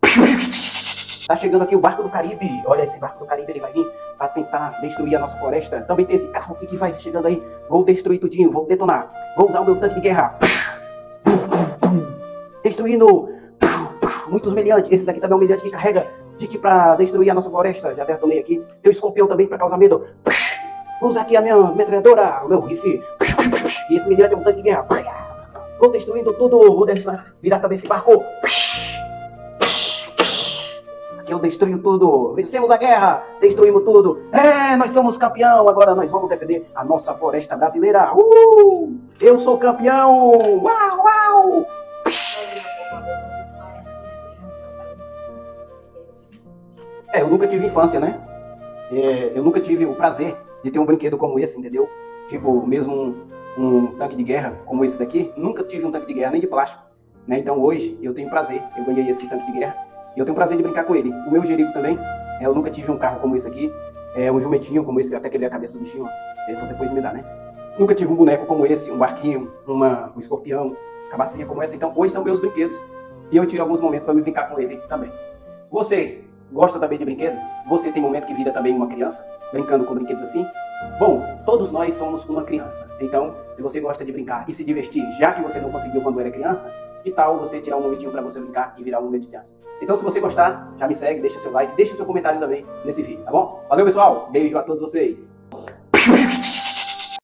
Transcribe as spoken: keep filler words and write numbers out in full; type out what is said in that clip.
Tá chegando aqui o barco do Caribe. Olha, esse barco do Caribe, ele vai vir pra tentar destruir a nossa floresta. Também tem esse carro aqui que vai chegando aí. Vou destruir tudinho, vou detonar. Vou usar o meu tanque de guerra. Destruindo muitos humilhantes. Esse daqui também é um humilhante que carrega Dick pra destruir a nossa floresta. Já detonei aqui. Tem o escorpião também pra causar medo. Vou usar aqui a minha metralhadora, o meu rifle. E esse humilhante é um tanque de guerra. Vou destruindo tudo. Vou virar também esse barco. Aqui eu destruo tudo. Vencemos a guerra. Destruímos tudo. É, nós somos campeão. Agora nós vamos defender a nossa floresta brasileira. Uh! Eu sou campeão. Uau, uau. É, eu nunca tive infância, né? É, eu nunca tive o prazer de ter um brinquedo como esse, entendeu? Tipo, mesmo um, um tanque de guerra como esse daqui. Nunca tive um tanque de guerra, nem de plástico, né? Então hoje eu tenho prazer, eu ganhei esse tanque de guerra e eu tenho prazer de brincar com ele. O meu Jerico também, é, eu nunca tive um carro como esse aqui, é, um jumentinho como esse, que eu até quebrei a cabeça do bichinho, ó. Então depois me dá, né? Nunca tive um boneco como esse, um barquinho, uma, um escorpião, cabacinha como essa. Então hoje são meus brinquedos e eu tiro alguns momentos para me brincar com ele também. Você gosta também de brinquedo? Você tem momento que vira também uma criança, brincando com brinquedos assim? Bom, todos nós somos uma criança. Então, se você gosta de brincar e se divertir, já que você não conseguiu quando era criança, que tal você tirar um momentinho para você brincar e virar um momento de criança? Então, se você gostar, já me segue, deixa seu like, deixa seu comentário também nesse vídeo, tá bom? Valeu, pessoal! Beijo a todos vocês!